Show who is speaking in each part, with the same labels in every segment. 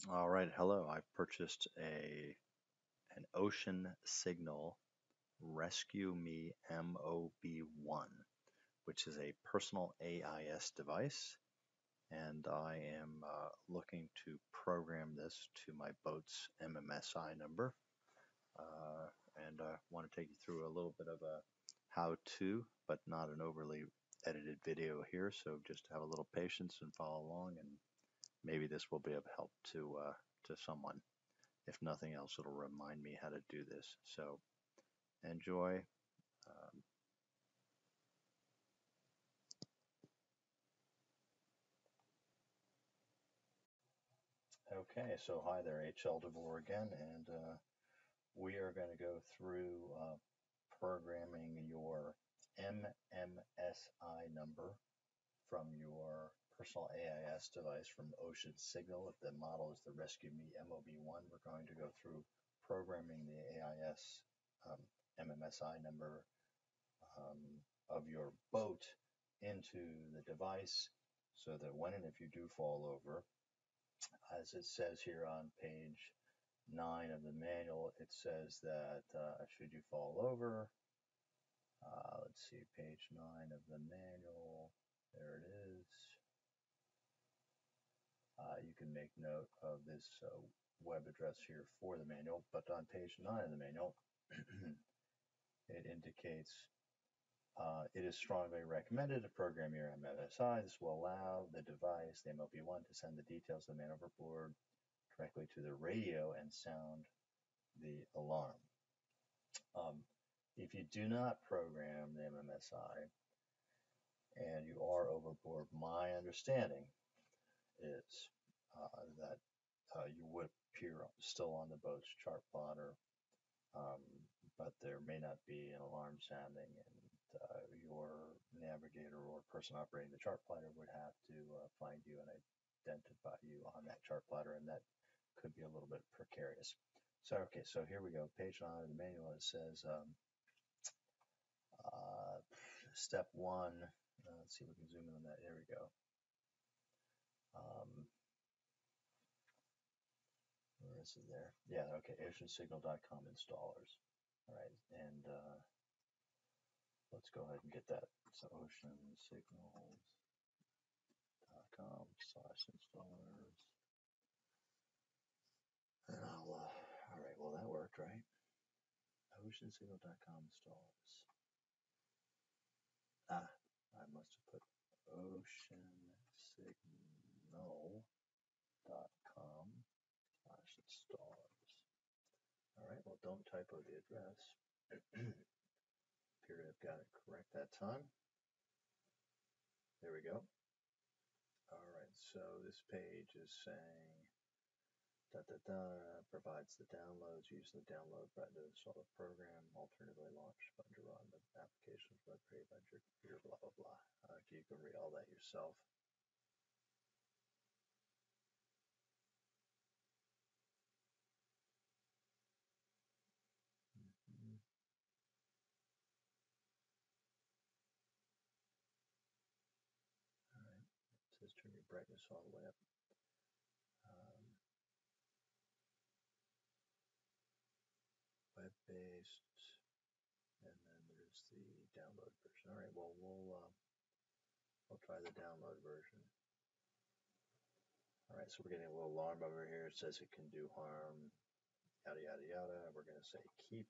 Speaker 1: All right, hello. I've purchased an OceanSignal RescueMe MOB1, which is a personal AIS device, and I am looking to program this to my boat's MMSI number. Uh, and I want to take you through a little bit of a how-to, but not an overly edited video here. So just have a little patience and follow along, and maybe this will be of help to someone. If nothing else, it'll remind me how to do this. So enjoy. Um, okay, so hi there, HL DeVore again, and we are going to go through programming your MMSI number from your personal AIS device from OceanSignal. If the model is the RescueMe MOB1, we're going to go through programming the AIS MMSI number um, of your boat into the device so that when and if you do fall over, as it says here on page 9 of the manual, it says that should you fall over, let's see, page 9 of the manual, there it is. You can make note of this web address here for the manual, but on page 9 of the manual, it indicates it is strongly recommended to program your MMSI. This will allow the device, the MOB1, to send the details of the man overboard directly to the radio and sound the alarm. If you do not program the MMSI and you are overboard, my understanding is that you would appear still on the boat's chart plotter, but there may not be an alarm sounding, and your navigator or person operating the chart plotter would have to find you and identify you on that chart plotter, and that could be a little bit precarious. So, okay, so here we go. Page 9 of the manual, it says step 1. Let's see if we can zoom in on that. There we go. Where is it there? Yeah, okay, OceanSignal.com installers. All right, and let's go ahead and get that. So OceanSignals.com/installers. And all right, well, that worked, right? OceanSignal.com installers. I must have put OceanSignal.com/installers. All right, well, don't typo the address. Period, I've got it correct that time. There we go. All right, so this page is saying provides the downloads. Use the download button to install the program. Alternatively, launch button to run the applications web created by your computer. Blah blah blah. Okay, you can read all that yourself. All right, it says turn your brightness all the way up. Web-based, and then there's the download version. All right, well, we'll try the download version. All right, so we're getting a little alarm over here. It says it can do harm, yada, yada, yada. We're going to say keep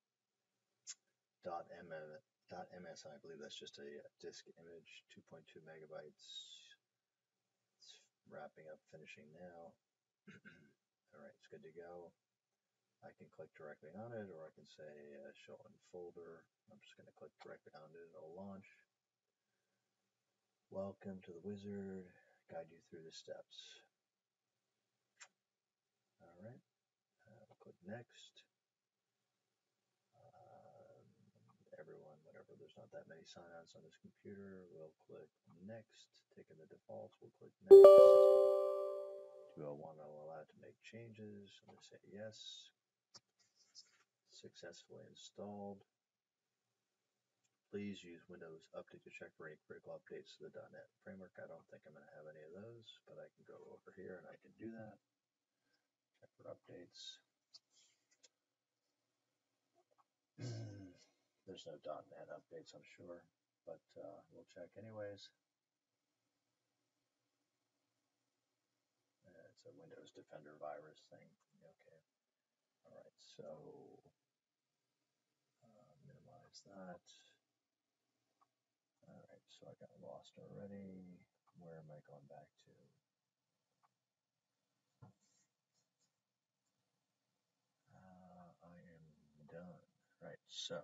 Speaker 1: .ms. I believe that's just a disk image, 2.2 megabytes. It's wrapping up, finishing now. All right, it's good to go. I can click directly on it, or I can say show in folder. I'm just going to click directly on it. It'll launch. Welcome to the wizard. Guide you through the steps. All right. Click next. Everyone, whenever there's not that many sign-ons on this computer, we'll click next. Taking the defaults, we'll click next. Do I want to allow it to make changes? I'm going to say yes. Successfully installed. Please use Windows Update to check for any critical updates to the .NET framework. I don't think I'm going to have any of those, but I can go over here and I can do that. for updates. There's no .NET updates, I'm sure, but we'll check anyways. It's a Windows Defender virus thing. Okay. All right, so minimize that. All right, so I got lost already. Where am I going back to? I am done. Right, so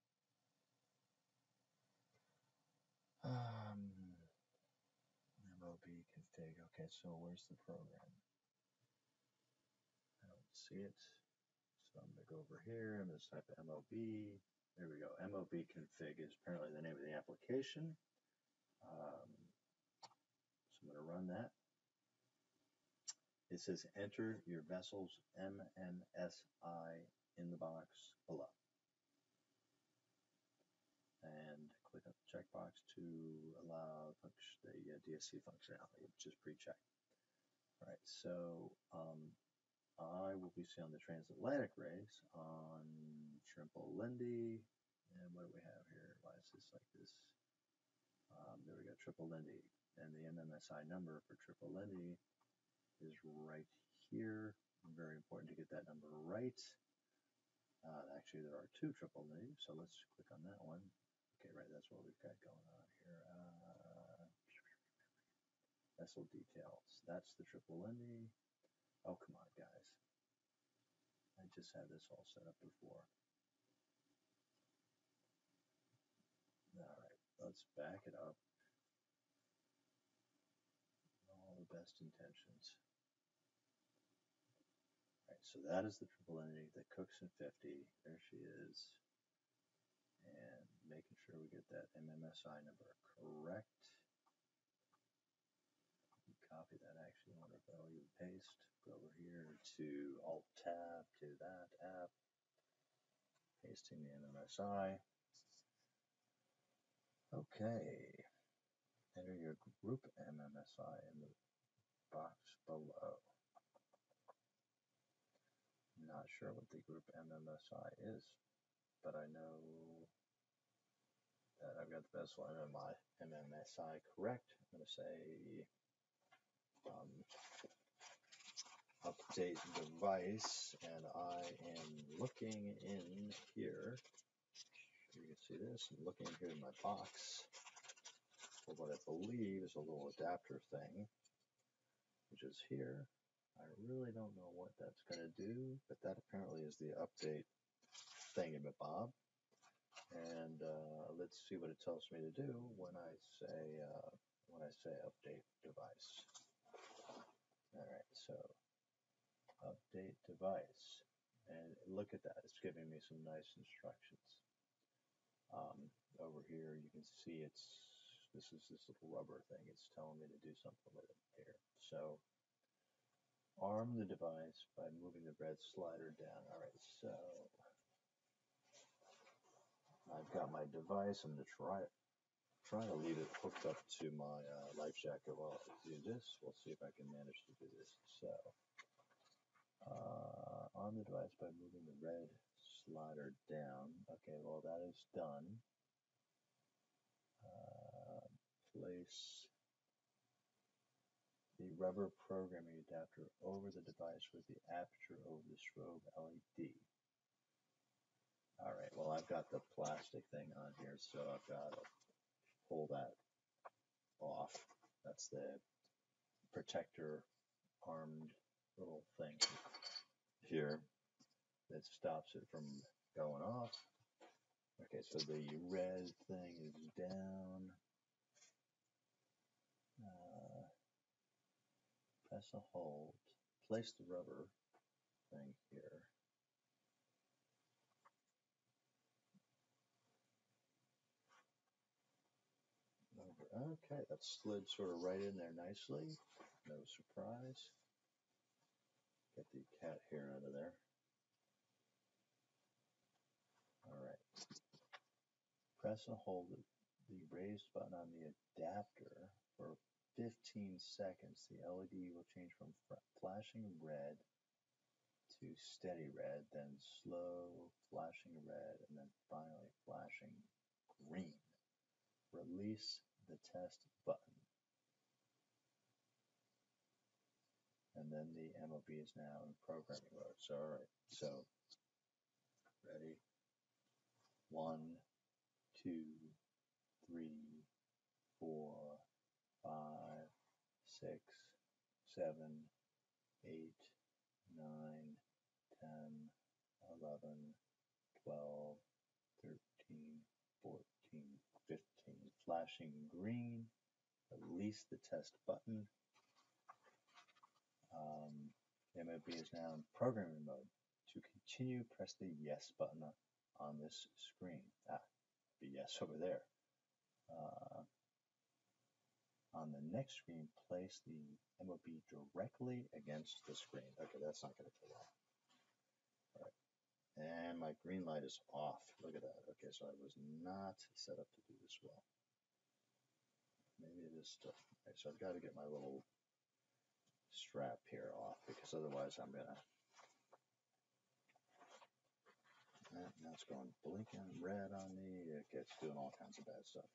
Speaker 1: MOB config. Okay, so where's the program? I don't see it. So I'm going to go over here. I'm going to type MOB. There we go. MOB config is apparently the name of the application. So I'm going to run that. It says enter your vessel's MMSI in the box below. And click on the checkbox to allow the DSC functionality, which is pre-checked. All right, so I will be seeing the transatlantic race on Trimble Lindy. And what do we have here? Why is this like this? There we go, Triple Lindy. And the MMSI number for Triple Lindy is right here. Very important to get that number right. Actually, there are two Triple Lindy, so let's click on that one. Okay, right, that's what we've got going on here. Vessel details. That's the Triple Lindy. Oh, come on, guys. I just had this all set up before. All right, let's back it up. All the best intentions. All right, so that is the Triple Lindy that cooks in 50. There she is. And making sure we get that MMSI number correct. Copy that actually. I wonder if I'll even paste. Go over here to Alt-Tab to that app. Pasting the MMSI. Okay. Enter your group MMSI in the box below. Not sure what the group MMSI is, but I know that I've got the vessel MMSI correct. I'm going to say update device, and I am looking in here. You can see this. I'm looking here in my box for what I believe is a little adapter thing, which is here. I really don't know what that's going to do, but that apparently is the update thingamabob. And let's see what it tells me to do when I say update device. All right, so update device, and look at that. It's giving me some nice instructions. Over here, you can see this is this little rubber thing. It's telling me to do something with it here. So arm the device by moving the red slider down. All right, so I've got my device. I'm going to try to leave it hooked up to my life jacket while I do this. We'll see if I can manage to do this. So on the device by moving the red slider down. Okay, well that is done. Place the rubber programming adapter over the device with the aperture over the strobe LED. All right, well I've got the plastic thing on here, so I've got to pull that off. That's the protector armed little thing here that stops it from going off. Okay, so the red thing is down. Press a hold. Place the rubber thing here. Okay, that slid sort of right in there nicely. No surprise. Get the cat hair out of there. All right. Press and hold the raised button on the adapter for 15 seconds. The LED will change from flashing red to steady red, then slow flashing red, and then finally flashing green. Release the test button. And then the MOB is now in programming mode. So, all right, so ready? 1, 2, 3, 4, 5, 6, 7, 8, 9, 10, 11, 12, 13, 14, 15. Flashing green. Release the test button. MOB is now in programming mode. To continue, press the yes button on this screen. The yes over there. On the next screen, place the MOB directly against the screen. Okay, that's not going to take long. All right. And my green light is off. Look at that. Okay, so I was not set up to do this well. Maybe it is still. Okay, so I've got to get my little strap here off, because otherwise I'm gonna. Now it's going blinking red on me. It's doing all kinds of bad stuff.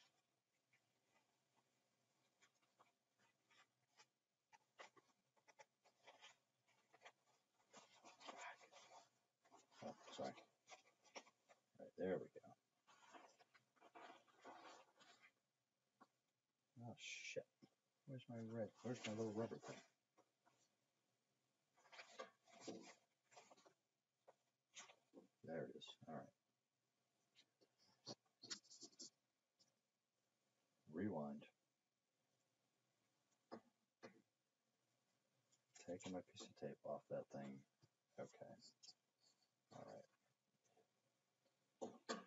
Speaker 1: Oh, sorry. All right, there we go. Oh shit! Where's my red? Where's my little rubber thing? There it is. All right. Rewind. Taking my piece of tape off that thing. Okay. All right.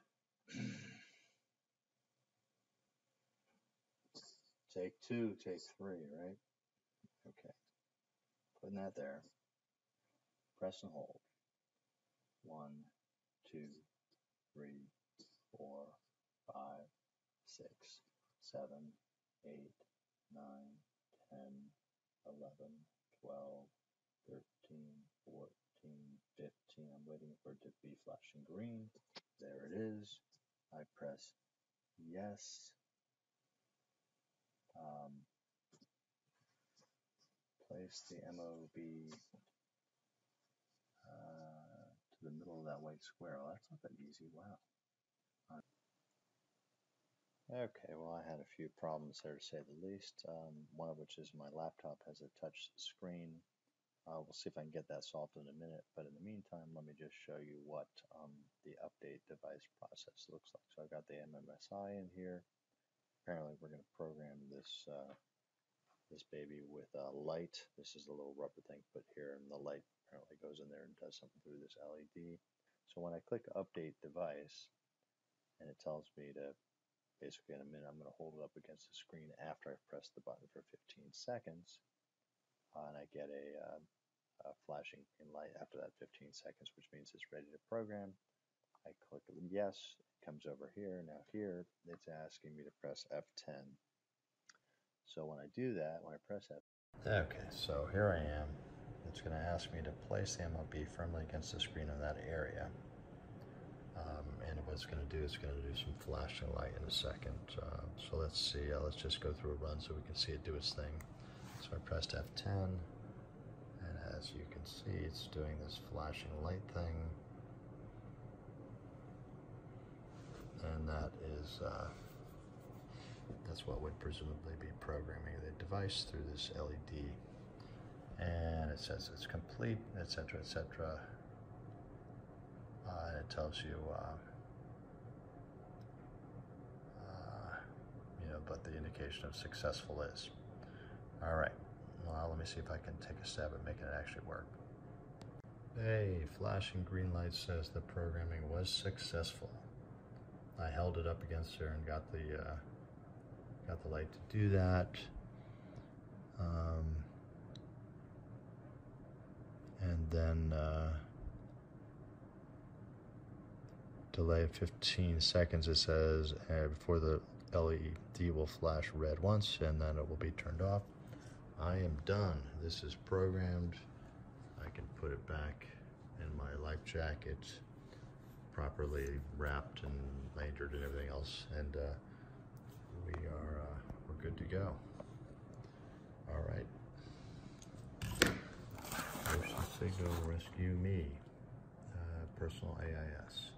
Speaker 1: Take 2, take 3, right? Okay. Putting that there. Press and hold. 1, 2, 3, 4, 5, 6, 7, 8, 9, 10, 11, 12, 13, 14, 15. I'm waiting for it to be flashing green. There it is. I press yes. Place the MOB to the middle of that white square. Well, that's not that easy. Wow. Okay, well, I had a few problems there, to say the least. One of which is my laptop has a touch screen. We'll see if I can get that solved in a minute. But in the meantime, let me just show you what the update device process looks like. So I've got the MMSI in here. Apparently, we're going to program this this baby with a light. This is the little rubber thing put here, and the light apparently goes in there and does something through this LED. So when I click Update Device, and it tells me to, basically in a minute, I'm going to hold it up against the screen after I've pressed the button for 15 seconds, and I get a flashing green light after that 15 seconds, which means it's ready to program. I click yes, it comes over here. Now here, it's asking me to press F10. So when I do that, when I press F, okay, so here I am. It's going to ask me to place the MOB firmly against the screen in that area. And what it's going to do is going to do some flashing light in a second. So let's see, let's just go through a run so we can see it do its thing. So I pressed F10, and as you can see, it's doing this flashing light thing. And that is, that's what would presumably be programming the device through this LED. And it says it's complete, etc., etc. And it tells you, what the indication of successful is. All right, well, let me see if I can take a stab at making it actually work. Hey, flashing green light says the programming was successful. I held it up against her and got the light to do that. And then delay 15 seconds, it says, before the LED will flash red once, and then it will be turned off. I am done. This is programmed. I can put it back in my life jacket, properly wrapped and majored and everything else, and we're good to go. All right. OceanSignal RescueMe, personal AIS.